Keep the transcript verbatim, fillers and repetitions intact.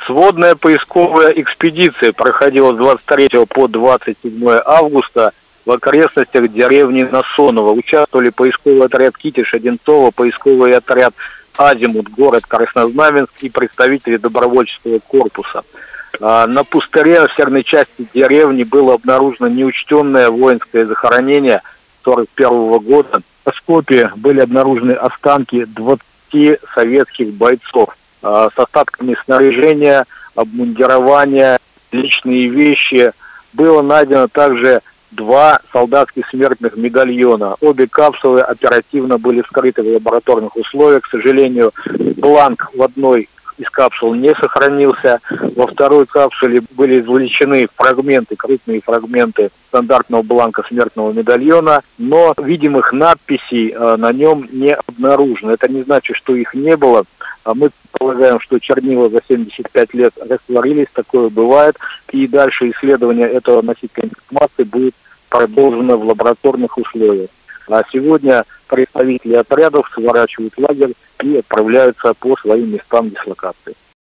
Сводная поисковая экспедиция проходила с двадцать третьего по двадцать седьмое августа в окрестностях деревни Насоново. Участвовали поисковый отряд «Китиш» Одинцово, поисковый отряд «Азимут», город Краснознаменск и представители добровольческого корпуса. На пустыре в северной части деревни было обнаружено неучтенное воинское захоронение сорок первого года. В скопе были обнаружены останки двадцати советских бойцов с остатками снаряжения, обмундирования, личные вещи. Было найдено также два солдатских смертных медальона. Обе капсулы оперативно были вскрыты в лабораторных условиях. К сожалению, бланк в одной из капсул не сохранился. Во второй капсуле были извлечены фрагменты, крупные фрагменты стандартного бланка смертного медальона, но видимых надписей э, на нем не обнаружено. Это не значит, что их не было. А мы полагаем, что чернила за семьдесят пять лет растворились, такое бывает, и дальше исследование этого носителя информации будет продолжено в лабораторных условиях. А сегодня представители отрядов сворачивают лагерь и отправляются по своим местам дислокации.